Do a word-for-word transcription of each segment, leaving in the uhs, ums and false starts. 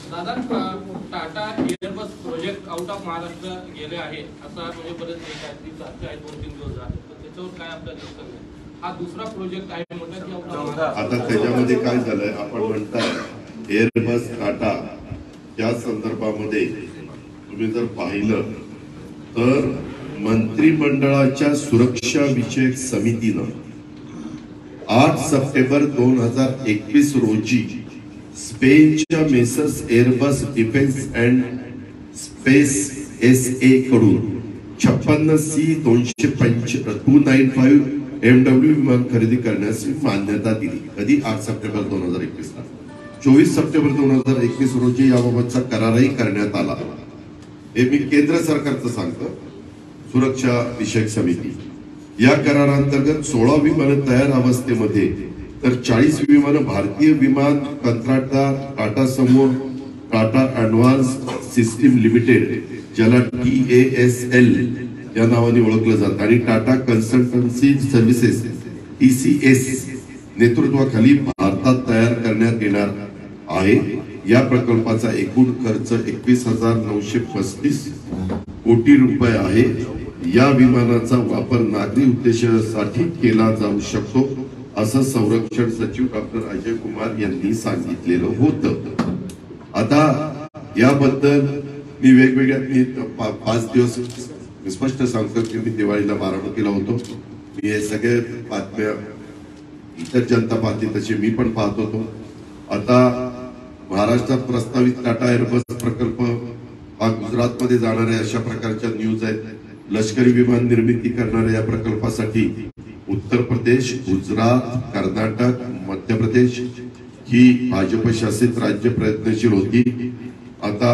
दादा, Tata Airbus project out of Maharashtra गेले आहे असा म्हणजे बरेच काही चर्चा आहे, दोन तीन दिवस झाले, तर त्याच्यावर काय आपलं दिसतं? हा दुसरा प्रोजेक्ट आहे म्हणतात की आउट ऑफ आता त्याच्यामध्ये काय झालंय, आपण म्हणताय एअरबस टाटा या संदर्भामध्ये तुम्ही जर पाहिलं तर मंत्रिमंडळाच्या सुरक्षा विषयक समितीनं आठ सप्टेंबर दोन हजार एकवीस रोजी स्पेनच्या messrs Airbus defence and space S A कडून छप्पन्न सी दोनशे पंच two nine five M W विमान खरेदी करण्यास मान्यता दिली. कधी? आठ सप्टेंबर दोन हजार एकवीस ला. चोवीस सप्टेंबर दोन हजार एकवीस रोजी याबाबतचा करारही करण्यात आला. हे मी केंद्र सरकारचं सांगतो. सुरक्षा विषयक समिती या करारांतर्गत सोळा विमानं तयार अवस्थेमध्ये तर चाळीस विमानं भारतीय विमान कंत्राटदार टाटा समूह, टाटा ऍडव्हान्स सिस्टीम लिमिटेड, ज्याला टी ए एस एल या नावाने ओळखलं जातं, आणि Tata consultancy services T C S नेतृत्वाखाली भारतात तयार करण्यात येणार आहे. या प्रकल्पाचा एकूण खर्च एकवीस हजार नऊशे पस्तीस कोटी रुपये आहे. या विमानाचा वापर नागरी उद्देशासाठी केला जाऊ शकतो असं संरक्षण सचिव डॉक्टर अजय कुमार यांनी सांगितलेलं होतं. आता याबद्दल मी वेगवेगळ्या मी पाच दिवस स्पष्ट सांगतो की मी दिवाळीला बारामतीला होतो. मी हे सगळे बातम्या इतर जनता पाहते तसे मी पण पाहत होतो. आता महाराष्ट्रात प्रस्तावित टाटा एअरबस प्रकल्प हा गुजरातमध्ये जाणाऱ्या अशा प्रकारच्या न्यूज आहेत. लष्करी विमान निर्मिती करणाऱ्या या प्रकल्पासाठी उत्तर प्रदेश, गुजरात, कर्नाटक, मध्य प्रदेश ही भाजप शासित राज्य प्रयत्नशील होती. आता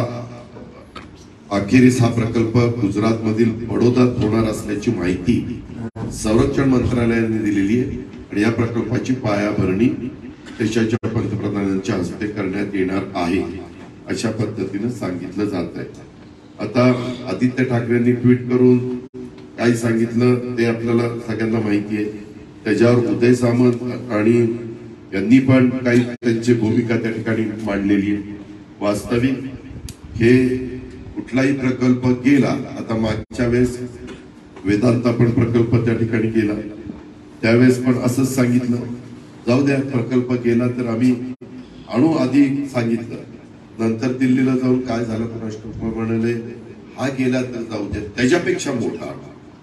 अखेरीस हा प्रकल्प गुजरात मधील बडोद्यात होणार असल्याची माहिती संरक्षण मंत्रालयाने दिलेली आहे, आणि या प्रकल्पाची पायाभरणी देशाच्या पंतप्रधानांच्या हस्ते करण्यात येणार आहे अशा पद्धतीने सांगितलं जात आहे. आता आदित्य ठाकरेंनी ट्विट करून काय सांगितलं ते आपल्याला सगळ्यांना माहिती आहे. त्याच्यावर उदय सामंत आणि यांनी पण काही त्यांची भूमिका त्या ठिकाणी मांडलेली आहे. वास्तविक हे कुठलाही प्रकल्प गेला, आता मागच्या वेळेस वेदांता पण प्रकल्प त्या ठिकाणी गेला, त्यावेळेस पण असंच सांगितलं जाऊ द्या, प्रकल्प गेला तर आम्ही आणू आधी सांगितलं. नंतर दिल्लीला जाऊन काय झालं राष्ट्रपती म्हणाले हा गेला तर जाऊ द्या, त्याच्यापेक्षा मोठा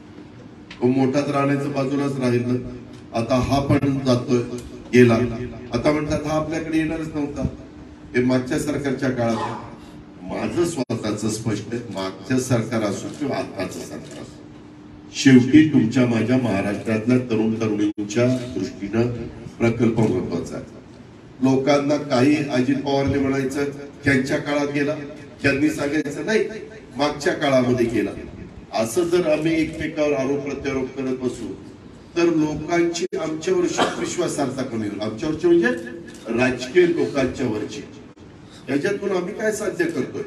तो मोठा तर राहण्याचं बाजूलाच राहिलं. आता हा पण जातोय गेला, आता म्हणतात हा आपल्याकडे येणारच नव्हता. हे मागच्या सरकारच्या काळात. माझं स्वतःचं स्पष्ट आहे, मागच्या सरकार असो किंवा आताचं सरकार असो, शेवटी तुमच्या माझ्या महाराष्ट्रातल्या तरुण तरुणींच्या दृष्टीनं प्रकल्प महत्वाचा आहे. लोकांना काही अजित पवारने म्हणायचं त्यांच्या काळात गेला, त्यांनी सांगायचं नाही मागच्या काळामध्ये गेला. असं जर आम्ही एकमेकावर आरोप प्रत्यारोप करत बसू तर लोकांची आमच्यावरची विश्वासार्हता कमी होईल. आमच्यावरची म्हणजे राजकीय लोकांच्या वरची. याच्यातून आम्ही काय साध्य करतोय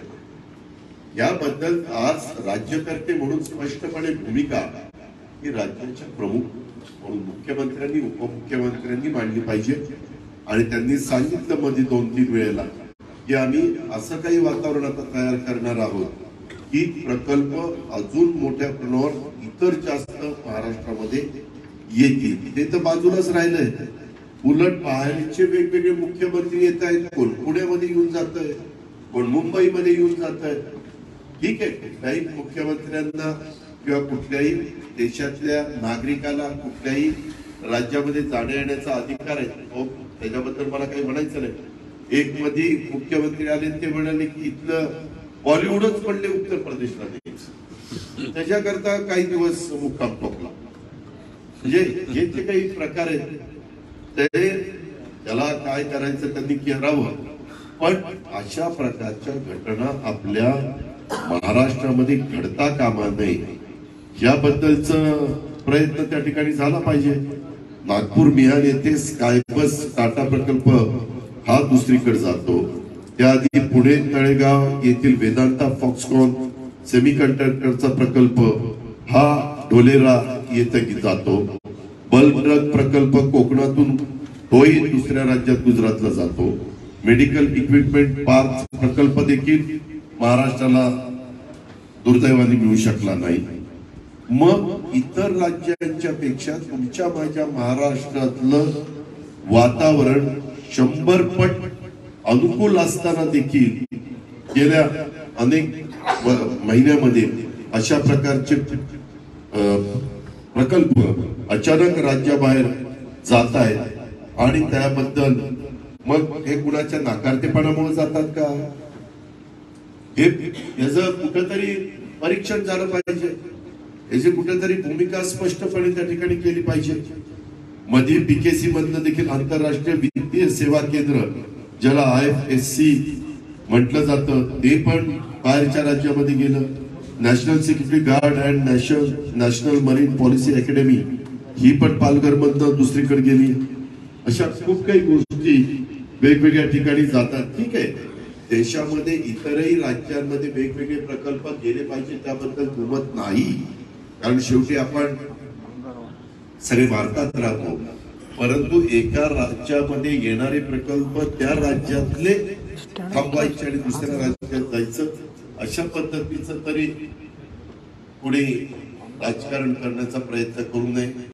याबद्दल आज राज्यकर्ते म्हणून स्पष्टपणे भूमिका ही राज्याच्या प्रमुख म्हणून मुख्यमंत्र्यांनी उपमुख्यमंत्र्यांनी मांडली पाहिजे. आणि त्यांनी सांगितलं मध्ये दोन तीन वेळेला की आम्ही असं काही वातावरण आता तयार करणार आहोत की प्रकल्प अजून मोठ्या प्रमाणावर इतर जास्त महाराष्ट्रामध्ये येतील. ते तर बाजूलाच राहिलंय. उलट बाहेरचे वेगवेगळे मुख्यमंत्री येत आहेत. कोण पुण्यामध्ये येऊन जात आहे, कोण मुंबईमध्ये येऊन जात आहे. ठीक आहे, कुठल्याही मुख्यमंत्र्यांना किंवा कुठल्याही देशातल्या नागरिकाला कुठल्याही राज्यामध्ये जाण्या येण्याचा अधिकार आहे, त्याच्याबद्दल मला काही म्हणायचं नाही. एक मध्ये मुख्यमंत्री आले ते म्हणाले की इथलं बॉलिवूडच म्हणले उत्तर प्रदेशला द्यायचं, त्याच्याकरता काही दिवस मुक्काम ठोकला. म्हणजे जे जे काही प्रकार आहेत ते त्याला काय करायचं त्यांनी करावं. पण अशा प्रकारच्या घटना आपल्या महाराष्ट्रामध्ये घडता कामा नये याबद्दलच प्रयत्न त्या ठिकाणी झाला पाहिजे. नागपूर मिहान येथे स्कायबस टाटा प्रकल्प हा दुसरीकडे जातो. त्याआधी पुणे तळेगाव येथील वेदांता फॉक्सकॉन सेमीकंडक्टरचा प्रकल्प हा ढोलेरा येथे जातो. बल्क ड्रग प्रकल्प कोकणातून तोही दुसऱ्या राज्यात गुजरातला जातो. मेडिकल इक्विपमेंट पार्क प्रकल्प देखील महाराष्ट्राला दुर्दैवाने मिळू शकला नाही. मग इतर राज्यांच्या पेक्षा तुमच्या माझ्या महाराष्ट्रातलं वातावरण शंभर पट अनुकूल असताना देखील गेल्या अनेक महिन्यामध्ये अशा प्रकारचे प्रकल्प अचानक राज्याबाहेर जात आहेत आणि त्याबद्दल मग हे कुणाच्या नाकारतेपणामुळे जातात का? हे याचं कुठंतरी परीक्षण झालं पाहिजे, याची कुठेतरी भूमिका स्पष्टपणे त्या ठिकाणी केली पाहिजे. मध्ये पीकेसी मधनं देखील आंतरराष्ट्रीय वित्तीय सेवा केंद्र ज्याला आय एफ एस सी म्हटलं जातं ते पण बाहेरच्या राज्यामध्ये गेलं. National security guard and national national marine policy academy ही पण पालघर मधनं दुसरीकडे गेली. अशा खूप काही गोष्टी वेगवेगळ्या ठिकाणी जातात. ठीक आहे, देशामध्ये इतरही राज्यांमध्ये वेगवेगळे प्रकल्प गेले पाहिजे त्याबद्दल दुमत नाही, कारण शेवटी आपण सगळे भारतात राहतो. परंतु एका राज्यामध्ये येणारे प्रकल्प त्या राज्यातले थांबवायचे आणि दुसऱ्या राज्यात जायचं अशा पद्धतीचं तरी पुढे राजकारण करण्याचा प्रयत्न करू नये.